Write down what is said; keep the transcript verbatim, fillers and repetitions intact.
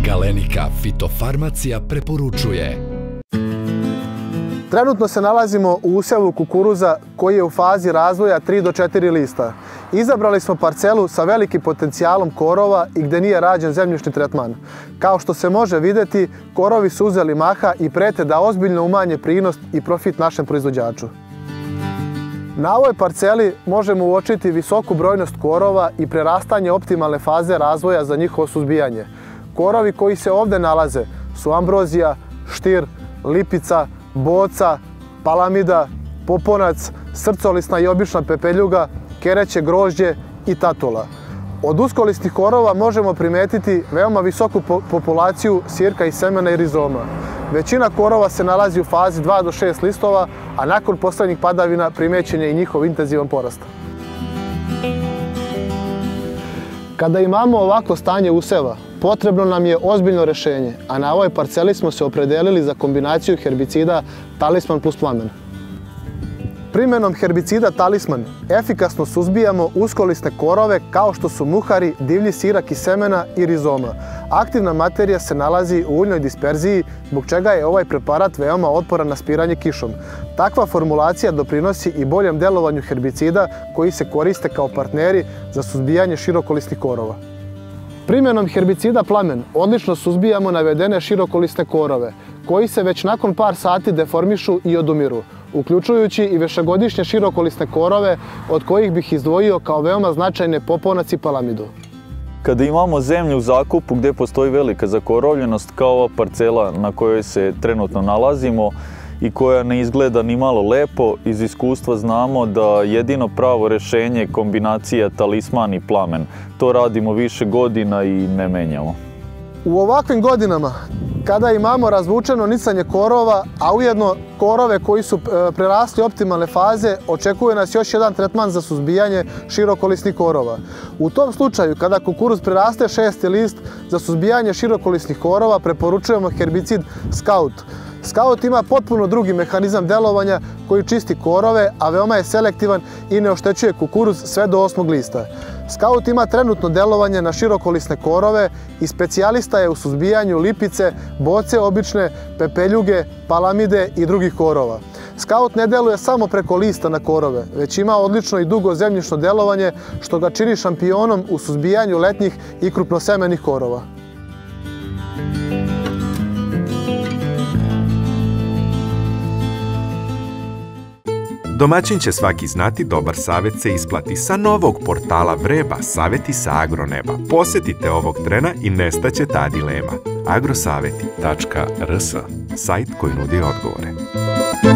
Galenika fitofarmacija preporučuje. Trenutno se nalazimo u usevu kukuruza koji je u fazi razvoja tri do četiri lista. Izabrali smo parcelu sa velikim potencijalom korova i gde nije rađen zemljišni tretman. Kao što se može vidjeti, korovi su uzeli maha i prete da ozbiljno umanje prinos i profit našem proizvođaču. Na ovoj parceli možemo uočiti visoku brojnost korova i prerastanje optimalne faze razvoja za njihovo suzbijanje. Korovi koji se ovdje nalaze su ambrozija, štir, lipica, boca, palamida, poponac, srcolisna i obična pepeljuga, kereće grožđe i tatula. Od uskolistih korova možemo primetiti veoma visoku po populaciju sirka i semena i rizoma. Većina korova se nalazi u fazi dva do šest listova, a nakon poslednjih padavina primećen je i njihov intenzivan porast. Kada imamo ovako stanje useva, potrebno nam je ozbiljno rešenje, a na ovoj parceli smo se opredelili za kombinaciju herbicida Talisman plus Plamen. Primenom herbicida Talisman efikasno suzbijamo uskolisne korove kao što su muhari, divlji sirak i semena i rizoma. Aktivna materija se nalazi u uljnoj disperziji, zbog čega je ovaj preparat veoma otporan na spiranje kišom. Takva formulacija doprinosi i boljem delovanju herbicida koji se koriste kao partneri za suzbijanje širokolisnih korova. Primjenom herbicida Plamen odlično suzbijamo navedene širokolisne korove, koji se već nakon par sati deformišu i odumiru, uključujući i višegodišnje širokolisne korove, od kojih bih izdvojio kao veoma značajne poponac i palamidu. Kada imamo zemlju u zakupu gdje postoji velika zakorovljenost, kao ova parcela na kojoj se trenutno nalazimo i koja ne izgleda ni malo lepo, iz iskustva znamo da jedino pravo rešenje je kombinacija Talisman i Plamen. To radimo više godina i ne menjamo. U ovakvim godinama, kada imamo razvučeno nicanje korova, a ujedno korove koji su prerasli optimalne faze, očekuje nas još jedan tretman za suzbijanje širokolisnih korova. U tom slučaju, kada kukuruz preraste šesti list, za suzbijanje širokolisnih korova preporučujemo herbicid Scout. Scout ima potpuno drugi mehanizam delovanja koji čisti korove, a veoma je selektivan i ne oštećuje kukuruz sve do osmog lista. Scout ima trenutno delovanje na širokolisne korove i specijalista je u suzbijanju lipice, boce obične, pepeljuge, palamide i drugih korova. Scout ne deluje samo preko lista na korove, već ima odlično i dugo zemljišno delovanje, što ga čini šampionom u suzbijanju letnjih i krupnosemenih korova. Domaćin će svaki znati, dobar savjet se isplati. Sa novog portala Vreba, savjeti sa agroneba. Posjetite ovog trena i nestaće ta dilema. agrosaveti tačka rs, sajt koji nudi odgovore.